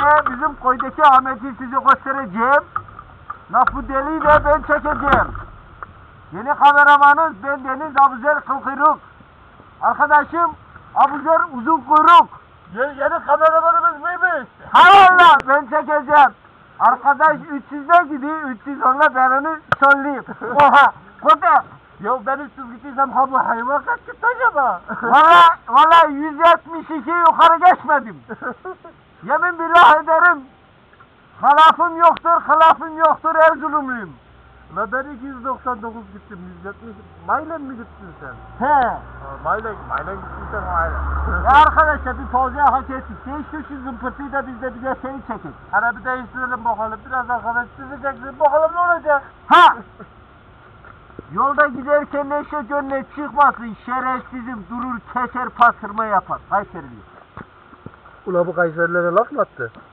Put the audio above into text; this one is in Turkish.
size bizim koydaki Ahmet'i size göstereceğim. Lafı deliği de ben çekeceğim. Yeni kameramanız ben Deniz Abuzer Kılkuyruk. Arkadaşım Abuzer Uzun Kuyruk. Yeni kameramanımız mıymış? Hayırlı ben çekeceğim. Arkadaş 300'de gidiyor, 300 onunla ben onu söyleyeyim. Oha, koda. Ya ben 300 gittiysem ha bu hayvan kaç gitti acaba? Valla 172 yukarı geçmedim. Yemin billah ederim. Halafım yoktur Erzurumluyum. La ben 299 gittim, 170. Maylen mi gittin sen? He. Maylen gittin sen maylen. Ya arkadaşlar bir fazla hak ettik. Değiştir şu zımpırtıyı da biz de bir de seni çekin. Hani bir değiştirelim bakalım. Biraz arkadaş çizeceksin. Bakalım ne olacak? Ha! Yolda giderken neşe gönle çıkmasın. Şerefsizim durur keser pastırma yapar. Kayserili. Ula bu Kayserilere laf mı attı?